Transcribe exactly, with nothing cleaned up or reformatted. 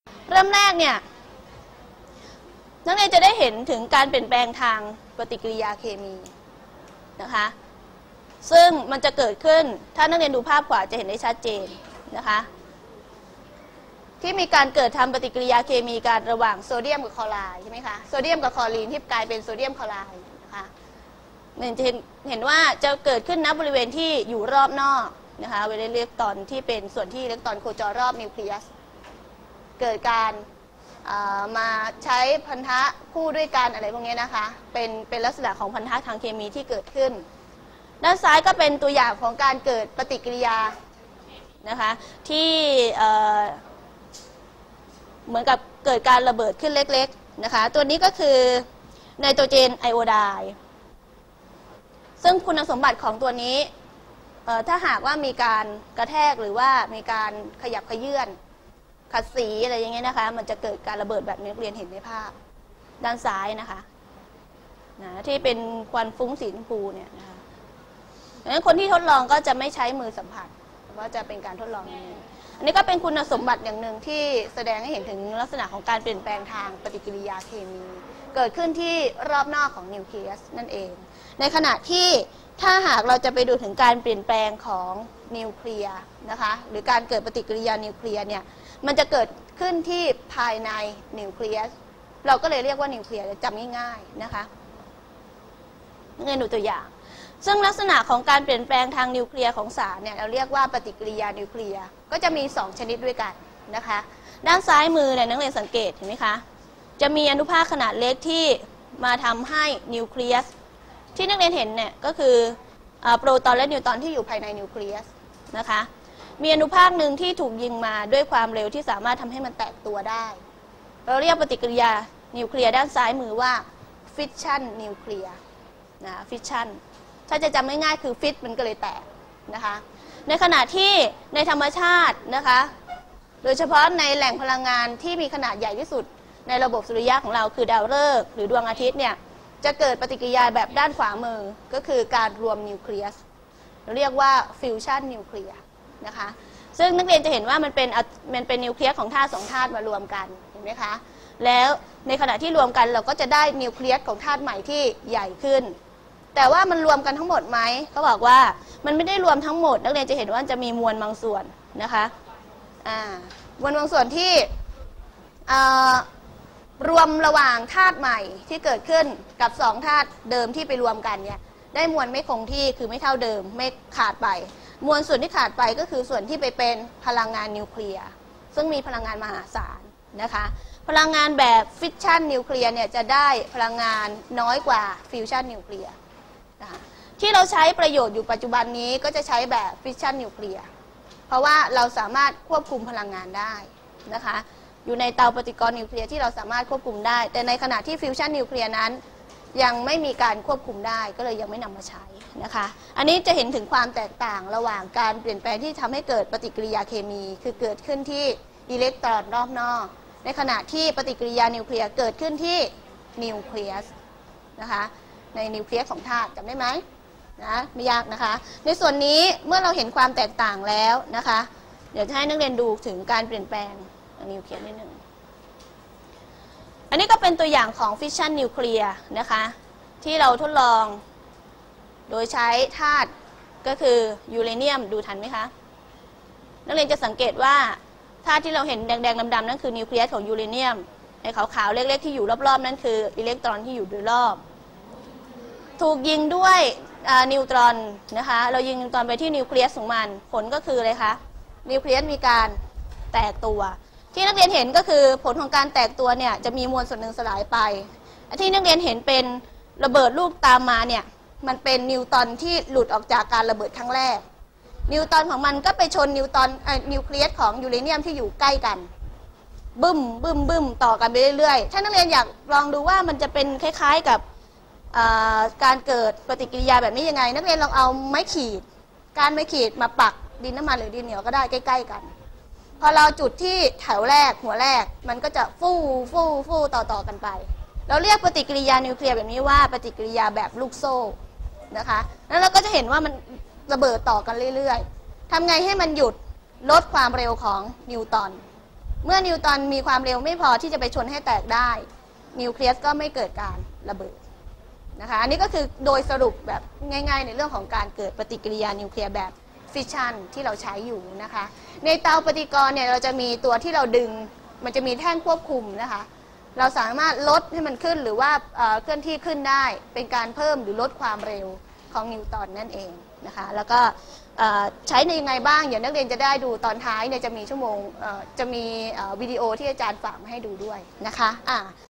เริ่มแรกเนี่ยนักเรียนจะได้เห็นถึงการเปลี่ยนแปลงทางปฏิกิริยาเคมีนะคะซึ่งมันจะเกิดขึ้นถ้านักเรียนดูภาพขวาจะเห็นได้ชัดเจนนะคะที่มีการเกิดทำปฏิกิริยาเคมีกันระหว่างโซเดียมกับคลอไรด์ใช่ไหมคะโซเดียมกับคลอรีนที่กลายเป็นโซเดียมคลอไรด์นะคะเนี่ยจะเห็นเห็นว่าจะเกิดขึ้นณบริเวณที่อยู่รอบนอกนะคะเวลาเรียกตอนที่เป็นส่วนที่อิเล็กตรอนโคจรรอบนิวเคลียสเกิดการมาใช้พันธะคู่ด้วยกันอะไรพวกนี้นะคะเป็นเป็นลักษณะของพันธะทางเคมีที่เกิดขึ้นด้านซ้ายก็เป็นตัวอย่างของการเกิดปฏิกิริยานะคะที่เหมือนกับเกิดการระเบิดขึ้นเล็กๆนะคะตัวนี้ก็คือไนโตรเจนไอโอไดด์ซึ่งคุณสมบัติของตัวนี้ถ้าหากว่ามีการกระแทกหรือว่ามีการขยับเขยื่อนขัดสีอะไรอย่างเงี้ยนะคะมันจะเกิดการระเบิดแบบนี้เรียนเห็นในภาพด้านซ้ายนะคะนะที่เป็นควันฟุ้งสีชมพูเนี่ยนะคะดังนั้นคนที่ทดลองก็จะไม่ใช้มือสัมผัสว่าจะเป็นการทดลองนี้อันนี้ก็เป็นคุณสมบัติอย่างหนึ่งที่แสดงให้เห็นถึงลักษณะของการเปลี่ยนแปลงทางปฏิกิริยาเคมีเกิดขึ้นที่รอบนอกของนิวเคลียสนั่นเองในขณะที่ถ้าหากเราจะไปดูถึงการเปลี่ยนแปลงของนิวเคลียร์นะคะหรือการเกิดปฏิกิริยานิวเคลียร์เนี่ยมันจะเกิดขึ้นที่ภายในนิวเคลียสเราก็เลยเรียกว่านิวเคลียร์จำง่ายๆนะคะเงินดูตัวอย่างซึ่งลักษณะของการเปลี่ยนแปลงทางนิวเคลียร์ของสารเนี่ยเราเรียกว่าปฏิกิริยานิวเคลียร์ก็จะมีสองชนิดด้วยกันนะคะด้านซ้ายมือเนี่ยนักเรียนสังเกตเห็นไหมคะจะมีอนุภาคขนาดเล็กที่มาทำให้นิวเคลียสที่นักเรียนเห็นเนี่ยก็คือโปรตอนและนิวตรอนที่อยู่ภายในนิวเคลียสนะคะมีอนุภาคหนึ่งที่ถูกยิงมาด้วยความเร็วที่สามารถทำให้มันแตกตัวได้เราเรียกปฏิกิริยานิวเคลียร์ด้านซ้ายมือว่าฟิชชันนิวเคลียร์นะฟิชชันถ้าจะจำง่ายๆคือฟิตมันก็เลยแตกนะคะในขณะที่ในธรรมชาตินะคะโดยเฉพาะในแหล่งพลังงานที่มีขนาดใหญ่ที่สุดในระบบสุริยะของเราคือดาวฤกษ์หรือดวงอาทิตย์เนี่ยจะเกิดปฏิกิริยาแบบด้านขวามือก็คือการรวมนิวเคลียสเราเรียกว่าฟิวชันนิวเคลียร์นะคะซึ่งนักเรียนจะเห็นว่ามันเป็นมันเป็นนิวเคลียสของธาตุสองธาตุมารวมกันเห็นไหมคะแล้วในขณะที่รวมกันเราก็จะได้นิวเคลียสของธาตุใหม่ที่ใหญ่ขึ้นแต่ว่ามันรวมกันทั้งหมดไหมเขาบอกว่ามันไม่ได้รวมทั้งหมดนักเรียนจะเห็นว่าจะมีมวลบางส่วนนะคะอ่ามวลบางส่วนที่รวมระหว่างธาตุใหม่ที่เกิดขึ้นกับสองธาตุเดิมที่ไปรวมกันเนี่ยได้มวลไม่คงที่คือไม่เท่าเดิมไม่ขาดไปมวลส่วนที่ขาดไปก็คือส่วนที่ไปเป็นพลังงานนิวเคลียร์ซึ่งมีพลังงานมหาศาลนะคะพลังงานแบบฟิชชันนิวเคลียร์เนี่ยจะได้พลังงานน้อยกว่าฟิวชันนิวเคลียร์ที่เราใช้ประโยชน์อยู่ปัจจุบันนี้ก็จะใช้แบบฟิชชันนิวเคลียร์เพราะว่าเราสามารถควบคุมพลังงานได้นะคะอยู่ในเตาปฏิกรณ์นิวเคลียร์ที่เราสามารถควบคุมได้แต่ในขณะที่ฟิวชันนิวเคลียร์นั้นยังไม่มีการควบคุมได้ก็เลยยังไม่นำมาใช้นะคะอันนี้จะเห็นถึงความแตกต่างระหว่างการเปลี่ยนแปลงที่ทำให้เกิดปฏิกิริยาเคมีคือเกิดขึ้นที่อิเล็กตรอนรอบนอกในขณะที่ปฏิกิริยานิวเคลียร์เกิดขึ้นที่นิวเคลียสนะคะในนิวเคลียสของธาตุจำได้ไหมนะไม่ยากนะคะในส่วนนี้เมื่อเราเห็นความแตกต่างแล้วนะคะเดี๋ยวจะให้นักเรียนดูถึงการเปลี่ยนแปลงนิวเคลียสนิดหนึ่งอันนี้ก็เป็นตัวอย่างของฟิชชันนิวเคลียร์นะคะที่เราทดลองโดยใช้ธาตุก็คือยูเรเนียมดูทันไหมคะนักเรียนจะสังเกตว่าธาตุที่เราเห็นแดงๆดำๆนั่นคือนิวเคลียสของยูเรเนียมไอ้ขาวๆเล็กๆที่อยู่รอบๆนั่นคืออิเล็กตรอนที่อยู่โดยรอบถูกยิงด้วยนิวตรอนนะคะเรายิงนิวตรอนไปที่นิวเคลียสของมันผลก็คืออะไรคะนิวเคลียสมีการแตกตัวที่นักเรียนเห็นก็คือผลของการแตกตัวเนี่ยจะมีมวลส่วนหนึ่งสลายไปที่นักเรียนเห็นเป็นระเบิดลูกตามมาเนี่ยมันเป็นนิวตรอนที่หลุดออกจากการระเบิดครั้งแรกนิวตรอนของมันก็ไปชนนิวตรอนนิวเคลียสของยูเรเนียมที่อยู่ใกล้กันบึ้มบึ้มบึ้มต่อกันไปเรื่อยๆถ้านักเรียนอยากลองดูว่ามันจะเป็นคล้ายๆกับการเกิดปฏิกิริยาแบบนี้ยังไงนักเรียนลองเอาไม้ขีดการไม้ขีดมาปักดินน้ำมันหรือดินเหนียวก็ได้ใกล้ๆกันพอเราจุดที่แถวแรกหัวแรกมันก็จะฟู่ฟู่ฟู่ต่อๆกันไปเราเรียกปฏิกิริยานิวเคลียร์แบบนี้ว่าปฏิกิริยาแบบลูกโซ่นะคะแล้วเราก็จะเห็นว่ามันระเบิดต่อกันเรื่อยๆทำไงให้มันหยุดลดความเร็วของนิวตรอนเมื่อนิวตอนมีความเร็วไม่พอที่จะไปชนให้แตกได้นิวเคลียสก็ไม่เกิดการระเบิดนะคะอันนี้ก็คือโดยสรุปแบบง่ายๆในเรื่องของการเกิดปฏิกิริยานิวเคลียร์แบบฟิชชันที่เราใช้อยู่นะคะในเตาปฏิกรณ์เนี่ยเราจะมีตัวที่เราดึงมันจะมีแท่งควบคุมนะคะเราสามารถลดให้มันขึ้นหรือว่าเคลื่อนที่ขึ้นได้เป็นการเพิ่มหรือลดความเร็วของนิวตันนั่นเองนะคะแล้วก็ใช้ในยังไงบ้างเดี๋ยวนักเรียนจะได้ดูตอนท้ายเนี่ยจะมีชั่วโมงจะมีวิดีโอที่อาจารย์ฝากมาให้ดูด้วยนะคะอ่า